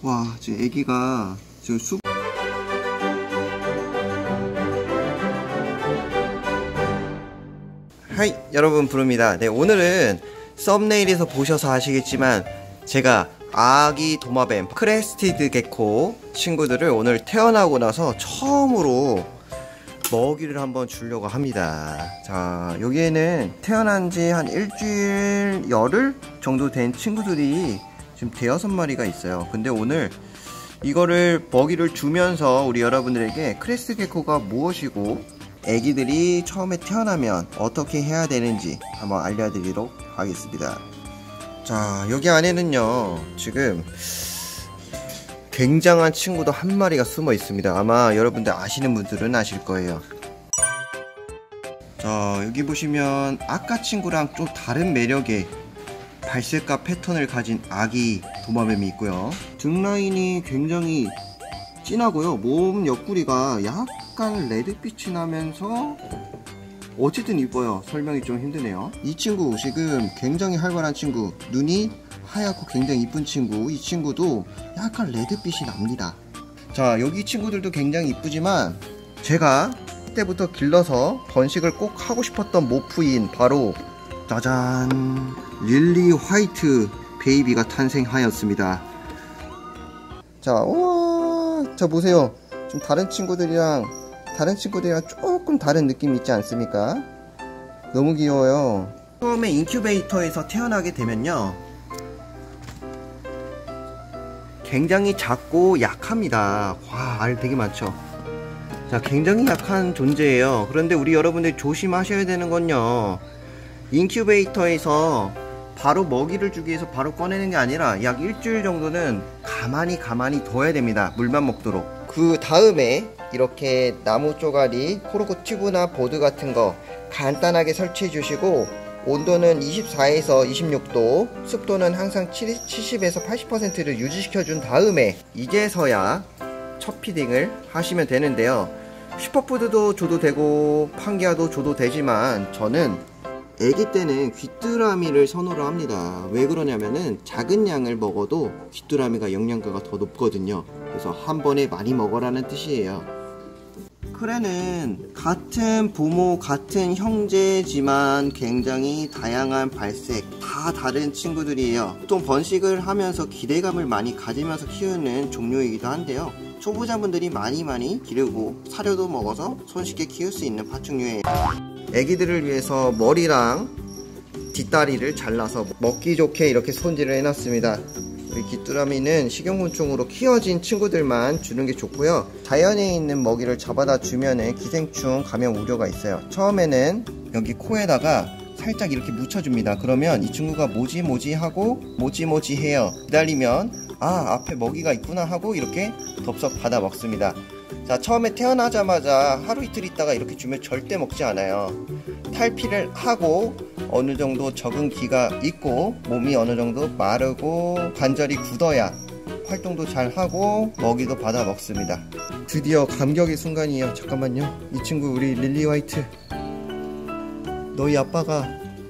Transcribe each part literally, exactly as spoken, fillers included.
와, 지금 애기가 지금 수 하이, 여러분 부릅니다. 네, 오늘은 썸네일에서 보셔서 아시겠지만 제가 아기 도마뱀 크레스티드 게코 친구들을 오늘 태어나고 나서 처음으로 먹이를 한번 주려고 합니다. 자, 여기에는 태어난 지 한 일주일, 열흘 정도 된 친구들이 지금 대여섯 마리가 있어요. 근데 오늘 이거를 먹이를 주면서 우리 여러분들에게 크레스티드 게코가 무엇이고 애기들이 처음에 태어나면 어떻게 해야 되는지 한번 알려드리도록 하겠습니다. 자, 여기 안에는요 지금 굉장한 친구도 한 마리가 숨어 있습니다. 아마 여러분들 아시는 분들은 아실 거예요. 자, 여기 보시면 아까 친구랑 좀 다른 매력의 발색과 패턴을 가진 아기 도마뱀이 있고요. 등 라인이 굉장히 진하고요. 몸 옆구리가 약간 레드빛이 나면서 어쨌든 이뻐요. 설명이 좀 힘드네요. 이 친구 지금 굉장히 활발한 친구, 눈이 하얗고 굉장히 이쁜 친구, 이 친구도 약간 레드빛이 납니다. 자, 여기 친구들도 굉장히 이쁘지만 제가 그때부터 길러서 번식을 꼭 하고 싶었던 모프인 바로 짜잔, 릴리 화이트 베이비가 탄생하였습니다. 자, 우와, 자 보세요. 좀 다른 친구들이랑 다른 친구들이랑 조금 다른 느낌이 있지 않습니까? 너무 귀여워요. 처음에 인큐베이터에서 태어나게 되면요 굉장히 작고 약합니다. 와, 알 되게 많죠. 자, 굉장히 약한 존재예요. 그런데 우리 여러분들이 조심하셔야 되는 건요, 인큐베이터에서 바로 먹이를 주기 위해서 바로 꺼내는 게 아니라 약 일주일 정도는 가만히 가만히 둬야 됩니다. 물만 먹도록. 그 다음에 이렇게 나무 쪼가리, 코르코 튜브나 보드 같은 거 간단하게 설치해 주시고 온도는 이십사에서 이십육 도, 습도는 항상 칠십에서 팔십 퍼센트를 유지시켜 준 다음에 이제서야 첫 피딩을 하시면 되는데요. 슈퍼푸드도 줘도 되고 판기아도 줘도 되지만 저는 애기 때는 귀뚜라미를 선호를 합니다. 왜 그러냐면은 작은 양을 먹어도 귀뚜라미가 영양가가 더 높거든요. 그래서 한 번에 많이 먹어라는 뜻이에요. 크레는 같은 부모, 같은 형제지만 굉장히 다양한 발색, 다 다른 친구들이에요. 보통 번식을 하면서 기대감을 많이 가지면서 키우는 종류이기도 한데요, 초보자분들이 많이 많이 기르고 사료도 먹어서 손쉽게 키울 수 있는 파충류예요. 애기들을 위해서 머리랑 뒷다리를 잘라서 먹기 좋게 이렇게 손질을 해놨습니다. 우리 귀뚜라미는 식용곤충으로 키워진 친구들만 주는 게 좋고요. 자연에 있는 먹이를 잡아다 주면은 기생충 감염 우려가 있어요. 처음에는 여기 코에다가 살짝 이렇게 묻혀줍니다. 그러면 이 친구가 뭐지 뭐지 하고 뭐지 뭐지 해요. 기다리면 아, 앞에 먹이가 있구나 하고 이렇게 덥석 받아 먹습니다. 자, 처음에 태어나자마자 하루 이틀 있다가 이렇게 주면 절대 먹지 않아요. 탈피를 하고 어느 정도 적응기가 있고 몸이 어느 정도 마르고 관절이 굳어야 활동도 잘 하고 먹이도 받아 먹습니다. 드디어 감격의 순간이에요. 잠깐만요. 이 친구 우리 릴리 화이트, 너희 아빠가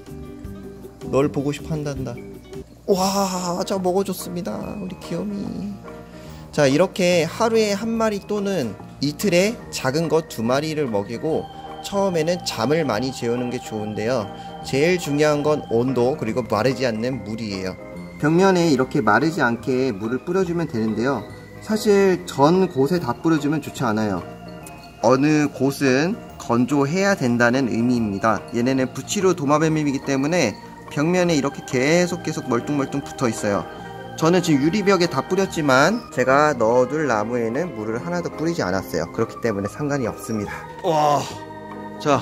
널 보고 싶어 한단다. 와, 저 먹어줬습니다. 우리 귀요미. 자, 이렇게 하루에 한 마리 또는 이틀에 작은 것 두 마리를 먹이고 처음에는 잠을 많이 재우는 게 좋은데요, 제일 중요한 건 온도 그리고 마르지 않는 물이에요. 벽면에 이렇게 마르지 않게 물을 뿌려주면 되는데요, 사실 전 곳에 다 뿌려주면 좋지 않아요. 어느 곳은 건조해야 된다는 의미입니다. 얘네는 부치로 도마뱀이기 때문에 벽면에 이렇게 계속 계속 멀뚱멀뚱 붙어 있어요. 저는 지금 유리벽에 다 뿌렸지만 제가 넣어둘 나무에는 물을 하나도 뿌리지 않았어요. 그렇기 때문에 상관이 없습니다. 와, 자,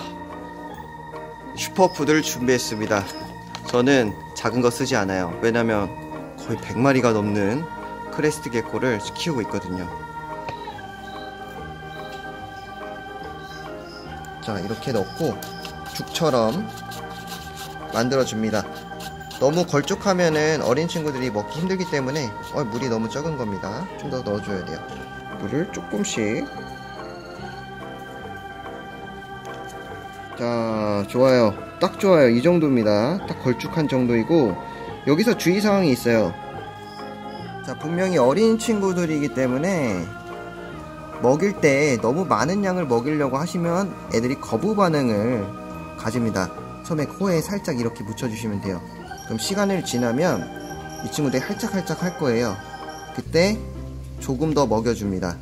슈퍼푸드를 준비했습니다. 저는 작은 거 쓰지 않아요. 왜냐면 거의 백 마리가 넘는 크레스티드 게코를 키우고 있거든요. 자, 이렇게 넣고 죽처럼 만들어줍니다. 너무 걸쭉하면은 어린 친구들이 먹기 힘들기 때문에 어, 물이 너무 적은 겁니다. 좀 더 넣어줘야 돼요. 물을 조금씩. 자, 좋아요. 딱 좋아요. 이 정도입니다. 딱 걸쭉한 정도이고, 여기서 주의사항이 있어요. 자, 분명히 어린 친구들이기 때문에 먹일 때 너무 많은 양을 먹이려고 하시면 애들이 거부 반응을 가집니다. 처음에 코에 살짝 이렇게 묻혀주시면 돼요. 그럼 시간을 지나면 이 친구들이 할짝할짝 할 거예요. 그때 조금 더 먹여줍니다.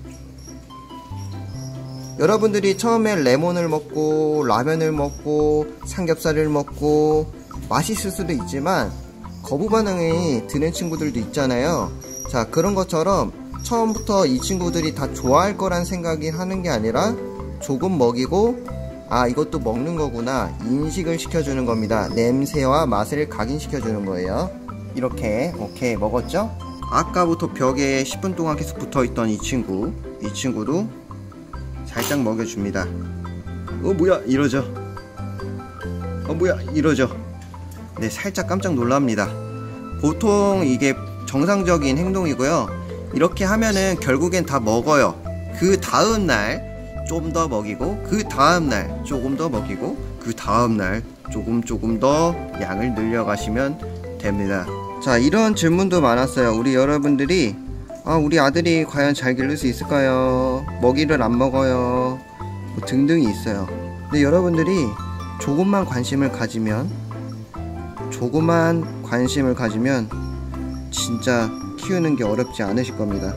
여러분들이 처음에 레몬을 먹고 라면을 먹고 삼겹살을 먹고 맛있을 수도 있지만 거부 반응이 드는 친구들도 있잖아요. 자, 그런 것처럼 처음부터 이 친구들이 다 좋아할 거란 생각이 하는 게 아니라 조금 먹이고 아, 이것도 먹는 거구나 인식을 시켜주는 겁니다. 냄새와 맛을 각인시켜주는 거예요. 이렇게 오케이 먹었죠? 아까부터 벽에 십 분 동안 계속 붙어있던 이 친구, 이 친구도 살짝 먹여줍니다. 어 뭐야 이러죠. 어 뭐야 이러죠. 네, 살짝 깜짝 놀랍니다. 보통 이게 정상적인 행동이고요. 이렇게 하면은 결국엔 다 먹어요. 그 다음날 좀 더 먹이고 그 다음날 조금 더 먹이고 그 다음날 조금 조금 더 양을 늘려가시면 됩니다. 자, 이런 질문도 많았어요. 우리 여러분들이 아, 우리 아들이 과연 잘 기를 수 있을까요? 먹이를 안 먹어요. 뭐 등등이 있어요. 근데 여러분들이 조금만 관심을 가지면 조금만 관심을 가지면 진짜 키우는 게 어렵지 않으실 겁니다.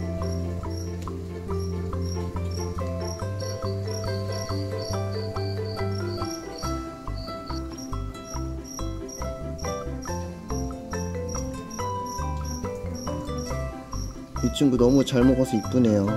이 친구 너무 잘 먹어서 이쁘네요.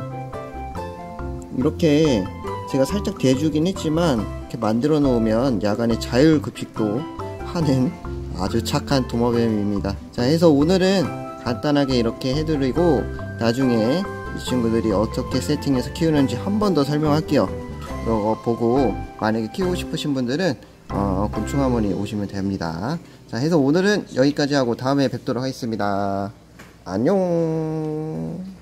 이렇게 제가 살짝 대주긴 했지만 이렇게 만들어 놓으면 야간에 자율급식도 하는 아주 착한 도마뱀입니다. 자, 해서 오늘은 간단하게 이렇게 해드리고 나중에 이 친구들이 어떻게 세팅해서 키우는지 한 번 더 설명할게요. 이거 보고 만약에 키우고 싶으신 분들은 어, 곤충하모니 오시면 됩니다. 자, 해서 오늘은 여기까지 하고 다음에 뵙도록 하겠습니다. 안녕.